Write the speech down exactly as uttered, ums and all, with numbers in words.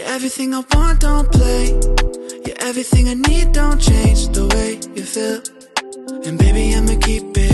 You're everything I want, don't play. You're everything I need, don't change the way you feel. And baby, I'ma keep it